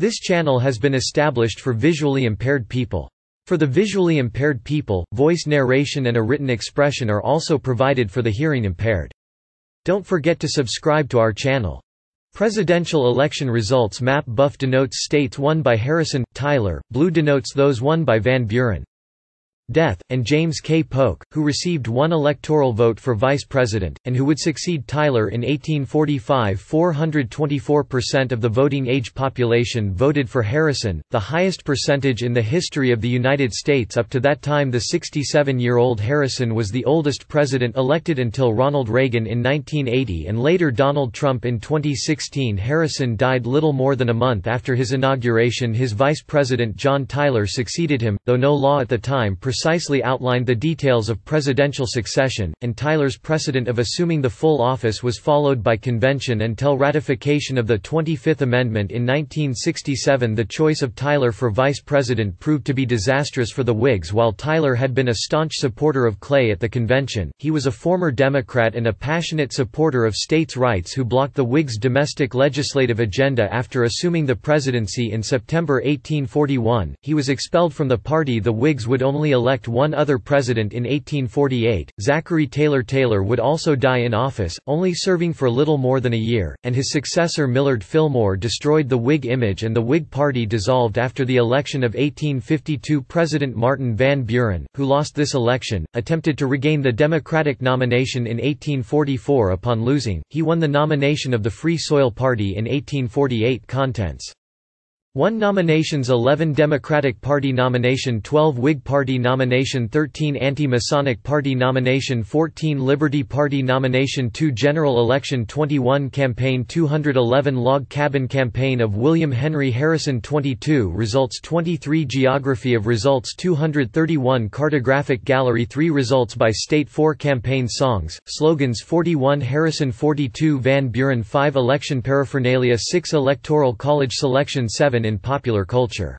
This channel has been established for visually impaired people. For the visually impaired people, voice narration and a written expression are also provided for the hearing impaired. Don't forget to subscribe to our channel. Presidential election results map: buff denotes states won by Harrison, Tyler, blue denotes those won by Van Buren. Death, and James K Polk, who received one electoral vote for vice president, and who would succeed Tyler in 1845. 424% of the voting age population voted for Harrison, the highest percentage in the history of the United States up to that time. The 67-year-old Harrison was the oldest president elected until Ronald Reagan in 1980 and later Donald Trump in 2016. Harrison died little more than a month after his inauguration. His vice president John Tyler succeeded him, though no law at the time precisely outlined the details of presidential succession, and Tyler's precedent of assuming the full office was followed by convention until ratification of the 25th Amendment in 1967. The choice of Tyler for vice president proved to be disastrous for the Whigs. While Tyler had been a staunch supporter of Clay at the convention, he was a former Democrat and a passionate supporter of states' rights who blocked the Whigs' domestic legislative agenda. After assuming the presidency in September 1841, he was expelled from the party. The Whigs would only elect one other president in 1848. Zachary Taylor Taylor would also die in office, only serving for little more than a year, and his successor Millard Fillmore destroyed the Whig image and the Whig Party dissolved after the election of 1852. President Martin Van Buren, who lost this election, attempted to regain the Democratic nomination in 1844. Upon losing, he won the nomination of the Free Soil Party in 1848. Contents: 1 nominations, 11 Democratic Party nomination, 12 Whig Party nomination, 13 Anti-Masonic Party nomination, 14 Liberty Party nomination, 2 General election, 21 Campaign, 211 Log Cabin Campaign of William Henry Harrison, 22 Results, 23 Geography of results, 231 Cartographic Gallery, 3 Results by state, 4 Campaign songs, slogans, 41 Harrison, 42 Van Buren, 5 Election paraphernalia, 6 Electoral College selection, 7 in popular culture.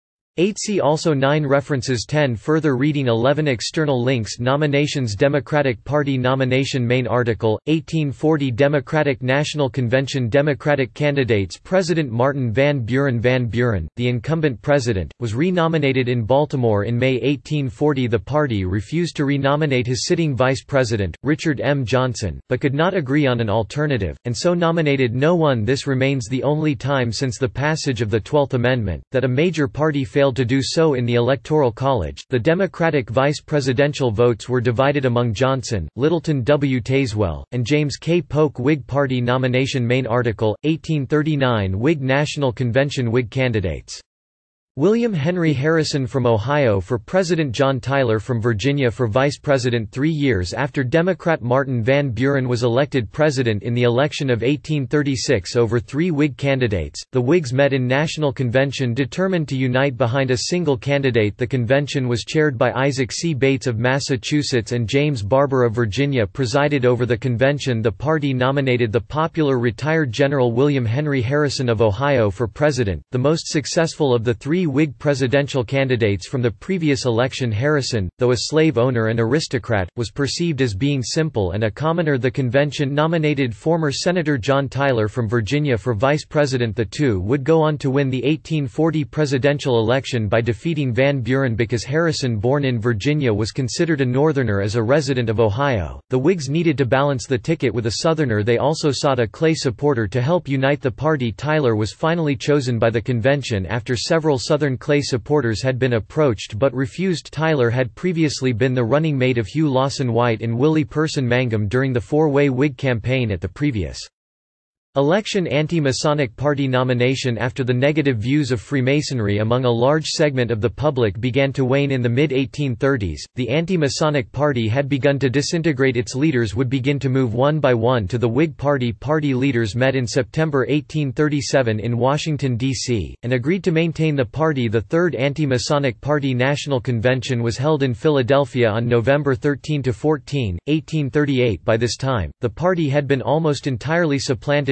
8. See also 9 References, 10 Further reading, 11 External links, Nominations, Democratic Party nomination, Main article, 1840 Democratic National Convention, Democratic candidates, President Martin Van Buren. Van Buren, the incumbent president, was re-nominated in Baltimore in May 1840. The party refused to re-nominate his sitting vice president, Richard M. Johnson, but could not agree on an alternative, and so nominated no one. This remains the only time since the passage of the 12th Amendment that a major party failed to do so in the Electoral College. The Democratic vice presidential votes were divided among Johnson, Littleton W. Tazewell, and James K. Polk. Whig Party nomination, main article, 1839 Whig National Convention. Whig candidates: William Henry Harrison from Ohio for President, John Tyler from Virginia for Vice President. 3 years after Democrat Martin Van Buren was elected president in the election of 1836 over 3 Whig candidates, the Whigs met in National Convention determined to unite behind a single candidate. The convention was chaired by Isaac C. Bates of Massachusetts and James Barber of Virginia presided over the convention. The party nominated the popular retired General William Henry Harrison of Ohio for president, the most successful of the 3 Whig presidential candidates from the previous election. Harrison, though a slave owner and aristocrat, was perceived as being simple and a commoner. The convention nominated former Senator John Tyler from Virginia for vice president. The two would go on to win the 1840 presidential election by defeating Van Buren because Harrison, born in Virginia, was considered a Northerner as a resident of Ohio. The Whigs needed to balance the ticket with a Southerner. They also sought a Clay supporter to help unite the party. Tyler was finally chosen by the convention after several Southern Clay supporters had been approached but refused. Tyler had previously been the running mate of Hugh Lawson White and Willie Person Mangum during the four-way Whig campaign at the previous election. Anti-Masonic Party nomination. After the negative views of Freemasonry among a large segment of the public began to wane in the mid-1830s, the Anti-Masonic Party had begun to disintegrate. Its leaders would begin to move one by one to the Whig Party. Party leaders met in September 1837 in Washington, D.C., and agreed to maintain the party. The Third Anti-Masonic Party National Convention was held in Philadelphia on November 13–14, 1838. By this time, the party had been almost entirely supplanted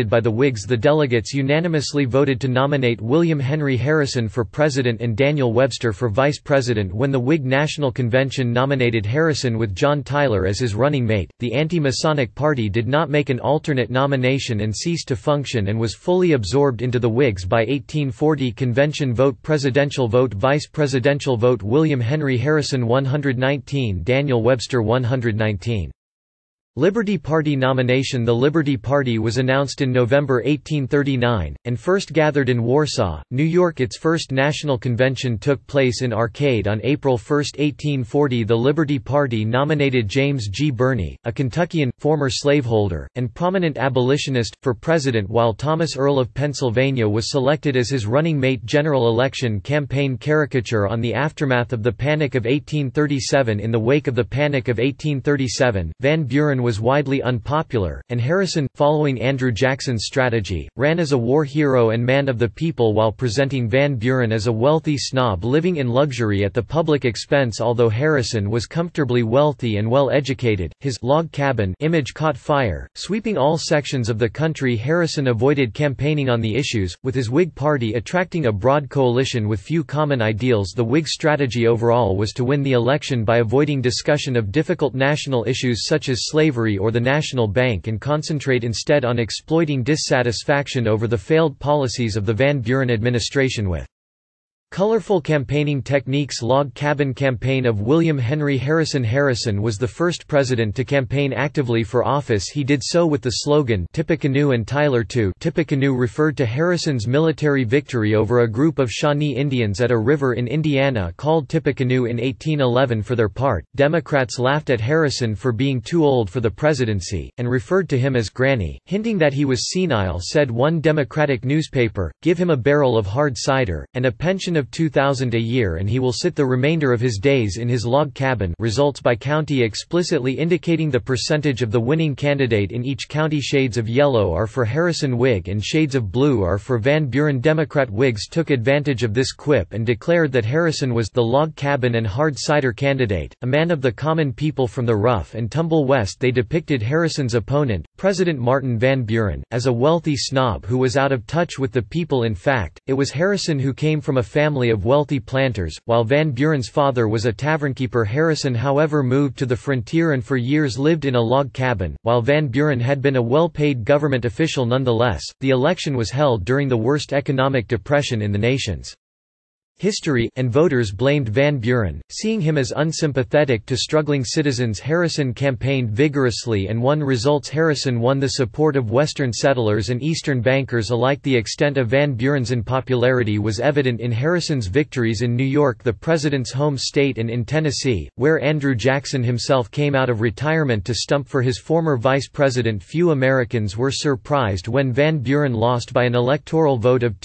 elected by the Whigs. The delegates unanimously voted to nominate William Henry Harrison for president and Daniel Webster for vice president. When the Whig National Convention nominated Harrison with John Tyler as his running mate, the anti-Masonic Party did not make an alternate nomination and ceased to function and was fully absorbed into the Whigs by 1840. Convention vote, presidential vote, vice presidential vote. William Henry Harrison 119, Daniel Webster 119. Liberty Party nomination. The Liberty Party was announced in November 1839, and first gathered in Warsaw, New York. Its first national convention took place in Arcade on April 1, 1840. The Liberty Party nominated James G. Birney, a Kentuckian, former slaveholder, and prominent abolitionist, for president, while Thomas Earl of Pennsylvania was selected as his running mate. General election campaign caricature. On the aftermath of the Panic of 1837. In the wake of the Panic of 1837, Van Buren was widely unpopular, and Harrison, following Andrew Jackson's strategy, ran as a war hero and man of the people while presenting Van Buren as a wealthy snob living in luxury at the public expense. Although Harrison was comfortably wealthy and well-educated, his log cabin image caught fire, sweeping all sections of the country. Harrison avoided campaigning on the issues, with his Whig Party attracting a broad coalition with few common ideals. The Whig strategy overall was to win the election by avoiding discussion of difficult national issues such as slavery or the National Bank and concentrate instead on exploiting dissatisfaction over the failed policies of the Van Buren administration with colorful campaigning techniques. Log cabin campaign of William Henry Harrison. Harrison was the first president to campaign actively for office. He did so with the slogan Tippecanoe and Tyler too. Tippecanoe referred to Harrison's military victory over a group of Shawnee Indians at a river in Indiana called Tippecanoe in 1811. For their part, Democrats laughed at Harrison for being too old for the presidency, and referred to him as Granny, hinting that he was senile. Said one Democratic newspaper, "Give him a barrel of hard cider, and a pension of $2,000 a year and he will sit the remainder of his days in his log cabin." Results by county explicitly indicating the percentage of the winning candidate in each county. Shades of yellow are for Harrison Whig and shades of blue are for Van Buren Democrat. Whigs took advantage of this quip and declared that Harrison was the log cabin and hard cider candidate, a man of the common people from the rough and tumble West. They depicted Harrison's opponent, President Martin Van Buren, as a wealthy snob who was out of touch with the people. In fact, it was Harrison who came from a family of wealthy planters, while Van Buren's father was a tavernkeeper. Harrison, however, moved to the frontier and for years lived in a log cabin, while Van Buren had been a well-paid government official. Nonetheless, the election was held during the worst economic depression in the nation's history, and voters blamed Van Buren, seeing him as unsympathetic to struggling citizens. Harrison campaigned vigorously and won results. Harrison won the support of Western settlers and Eastern bankers alike. The extent of Van Buren's unpopularity was evident in Harrison's victories in New York, the president's home state, and in Tennessee, where Andrew Jackson himself came out of retirement to stump for his former vice president. Few Americans were surprised when Van Buren lost by an electoral vote of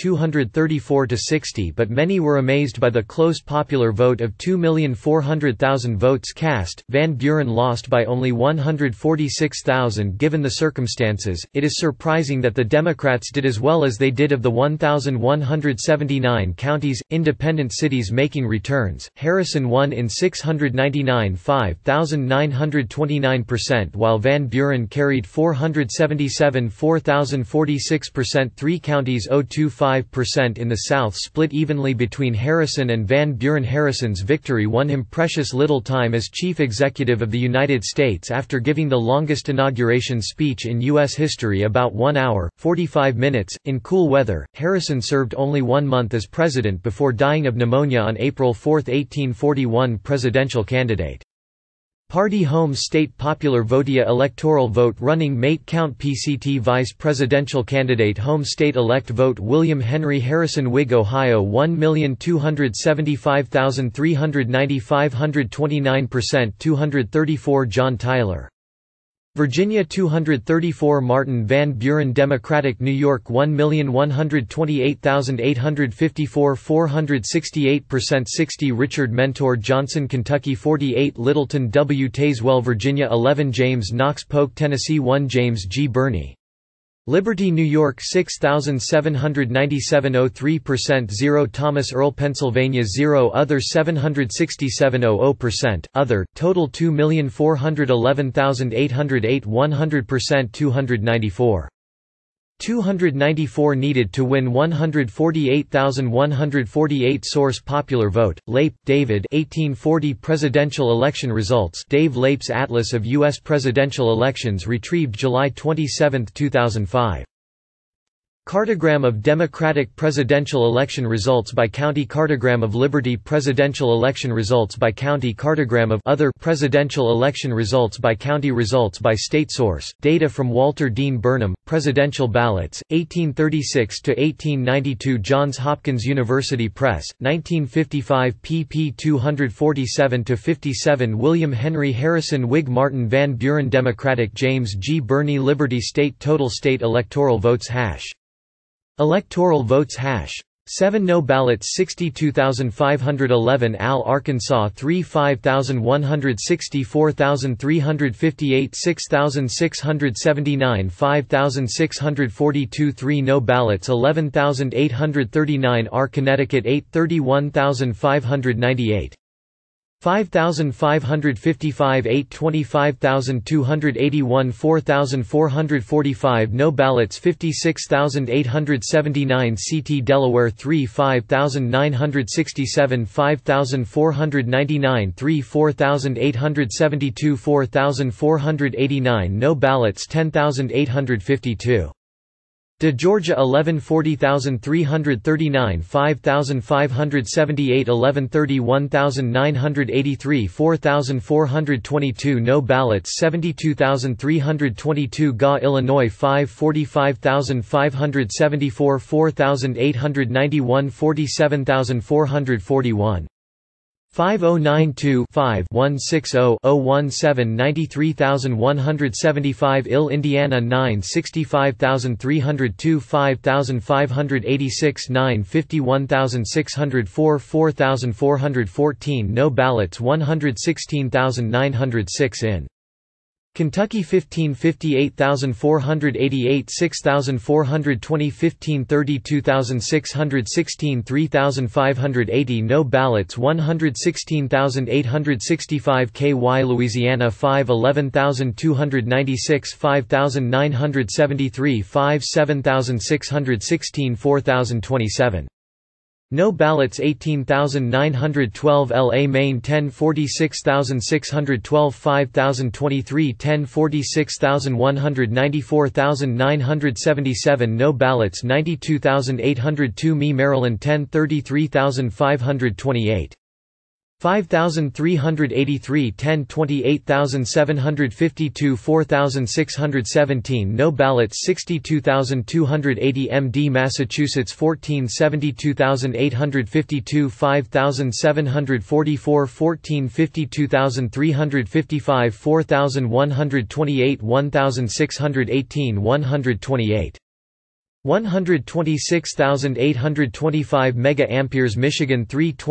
234 to 60, but many were amazed by the close popular vote of 2,400,000 votes cast. Van Buren lost by only 146,000. Given the circumstances, it is surprising that the Democrats did as well as they did. Of the 1,179 counties, independent cities making returns, Harrison won in 699, 5,929%, while Van Buren carried 477, 4,046%. Three counties 0.25% in the South split evenly between Harrison and Van Buren. Harrison's victory won him precious little time as chief executive of the United States after giving the longest inauguration speech in U.S. history, about 1 hour, 45 minutes. In cool weather, Harrison served only 1 month as president before dying of pneumonia on April 4, 1841. Presidential candidate. Party home state popular votia electoral vote running mate count PCT vice presidential candidate home state elect vote William Henry Harrison Whig Ohio 1,275,390 529% 234 John Tyler Virginia 234 Martin Van Buren Democratic New York 1,128,854 468% 60 Richard Mentor Johnson Kentucky 48 Littleton W. Tazewell Virginia 11 James Knox Polk Tennessee 1 James G. Birney Liberty, New York 6,797 03% 0 Thomas Earl Pennsylvania 0 Other 767 00% Other, total 2,411,808 100% 294 294 needed to win 148,148 Source Popular Vote. Leip, David 1840 Presidential Election Results. Dave Leip's Atlas of U.S. Presidential Elections retrieved July 27, 2005. Cartogram of Democratic Presidential Election Results by County. Cartogram of Liberty Presidential Election Results by County. Cartogram of Other Presidential Election Results by County. Results by state. Source data from Walter Dean Burnham, Presidential Ballots, 1836–1892 Johns Hopkins University Press, 1955 pp 247–57 William Henry Harrison Whig Martin Van Buren Democratic James G. Birney Liberty State Total State Electoral Votes Electoral votes #. 7 No ballots 62,511 Al Arkansas 3 5,160 4,358 6,679 5,642 3 No ballots 11,839 R Connecticut 8 31,598 5,555 8 25,281 4,445 No ballots 56,879 CT Delaware 3 5,967 5,499 3 4,872 4,489 No ballots 10,852 De Georgia 11 40,339 5,578 11 31,983 4,422 No ballots 72,322 Ga Illinois 5 45,574 4,891 47,441 5092 5 160 017 93175 Ill Indiana 9 65302 5586 9 51604 4414 No ballots 116,906 in Kentucky 15 58,488 6,420 15 32,616 3,580 No ballots 116,865 KY Louisiana 5 11,296 5,973 5 7,616 4,027 No ballots 18,912 LA Maine 10 46,612 5,023 10 46,194 977 No ballots 92,802 Me Maryland 10 33,528 5,383 10 28,752 4,617 No ballots 62,280 MD Massachusetts 14 72,852 5,744 14 52,355 4,128 1,618 128 126,825 mega-amperes Michigan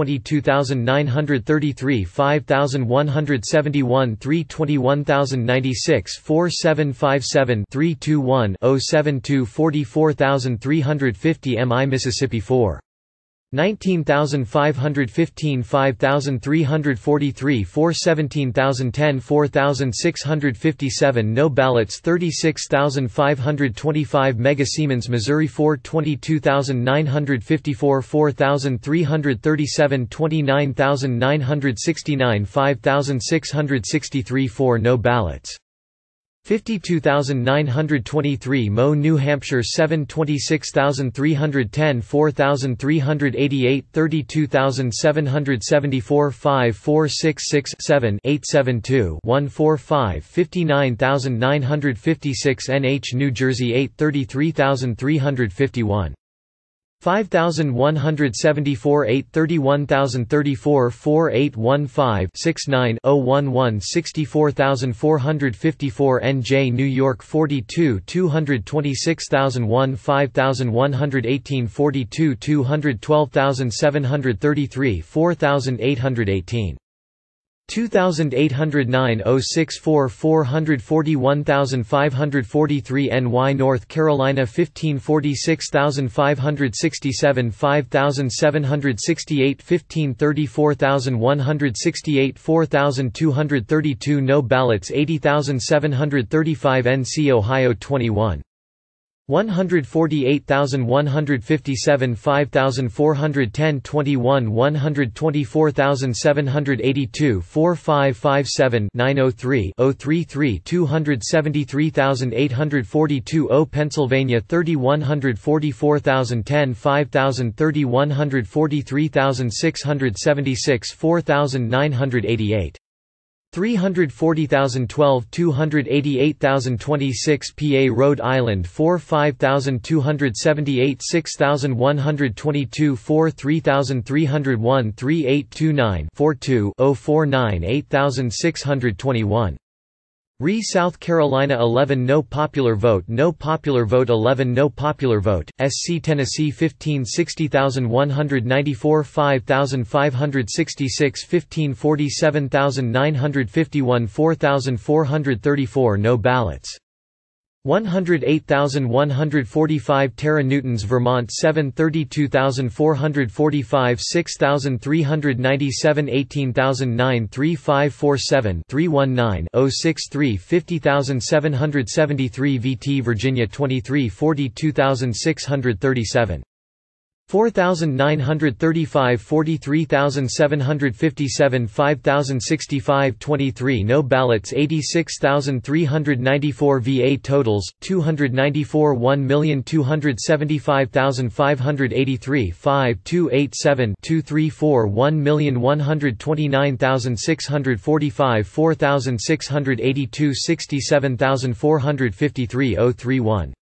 322,933 5,171 321,096 4757 321 072 44,350 Mi Mississippi 4 19,515 5,343 417,010 4,657 No ballots 36,525 Mega Siemens Missouri 4 22,954 4,337 29,969 5,663 4 No ballots 52,923 Mo New Hampshire 7 26,310 4,388 32,774 5 466 7 872 145 59,956 NH New Jersey 8 33,351 5,174 8 31,034 4 815 69 011 64,454 NJ New York 42 226,001 5,118 42 212,733 4,818 2,809 064 441,543 NY North Carolina 1546,567 5,768 1534,168 4,232 No ballots 80,735 NC Ohio 21 148,157 5,410 21 124,782 4557 903 033 273,842 0 Pennsylvania 3,144,010 5,030 143,676 4,988 340,012 288,026 PA Rhode Island 4 5,278 6,122 4 3,301 3829 42 049 8,621 Re South Carolina 11 No popular vote 11 No popular vote, SC Tennessee 15 60,194 5,566 15 47,951 4,434 No ballots 108,145 Tera-Newtons Vermont 7 32,445 6,397 18,009 3547 319 063 50,773 VT Virginia 23 42,637 4,935 43,757 5,065 23 No ballots 86,394 VA totals, 294 1,275,583 5287 234 1,129,645 4,682 67,453 031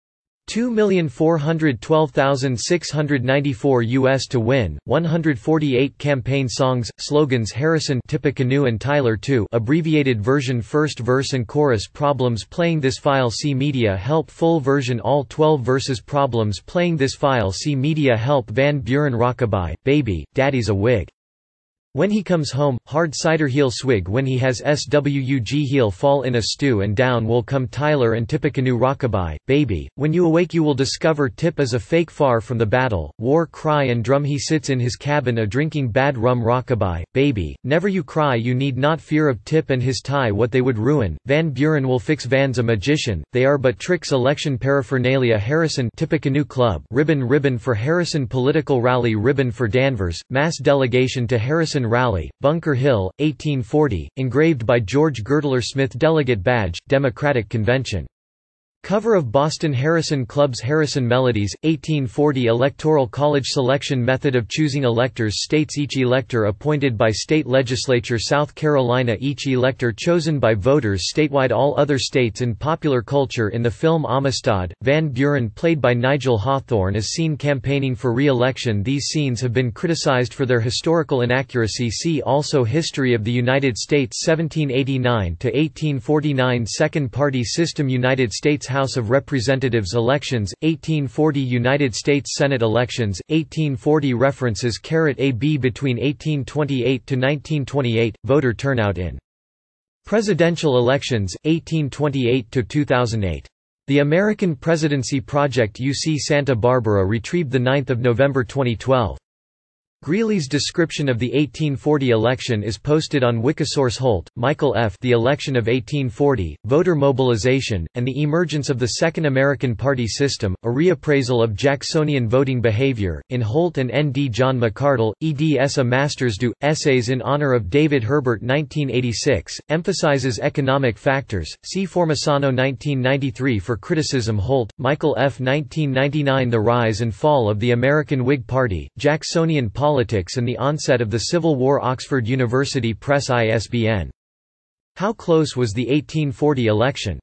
2,412,694 U.S. to win, 148 campaign songs, slogans Harrison Tippecanoe and Tyler 2 abbreviated version first verse and chorus problems playing this file see media help full version all 12 verses problems playing this file see media help Van Buren Rockabye, Baby, Daddy's a Whig. When he comes home, hard cider he'll swig when he has swug he'll fall in a stew and down will come Tyler and Tippecanoe Rockabye, Baby, when you awake you will discover Tip is a fake far from the battle, war cry and drum he sits in his cabin a drinking bad rum Rockabye, Baby, never you cry you need not fear of Tip and his tie what they would ruin, Van Buren will fix Van's a magician, they are but tricks election paraphernalia Harrison Tippecanoe Club ribbon for Harrison political rally ribbon for Danvers, mass delegation to Harrison Rally, Bunker Hill, 1840, engraved by George Girdler Smith Delegate Badge, Democratic Convention. Cover of Boston Harrison Club's Harrison Melodies, 1840 Electoral College selection method of choosing electors states each elector appointed by state legislature South Carolina each elector chosen by voters statewide all other states in popular culture in the film Amistad, Van Buren played by Nigel Hawthorne is seen campaigning for re-election These scenes have been criticized for their historical inaccuracy See also History of the United States 1789–1849 Second Party System United States House of Representatives elections, 1840 United States Senate elections, 1840 References (AB) between 1828 to 1928, voter turnout in presidential elections, 1828 to 2008. The American Presidency Project UC Santa Barbara retrieved 9 November 2012. Greeley's description of the 1840 election is posted on Wikisource Holt, Michael F. The Election of 1840, Voter Mobilization, and the Emergence of the Second American Party System, a reappraisal of Jacksonian voting behavior, in Holt and N. D. John McCardle, eds. A Master's Do. Essays in Honor of David Herbert 1986, emphasizes economic factors, see Formisano 1993 for criticism Holt, Michael F. 1999 The Rise and Fall of the American Whig Party, Jacksonian Politics and the Onset of the Civil War Oxford University Press ISBN. How close was the 1840 election?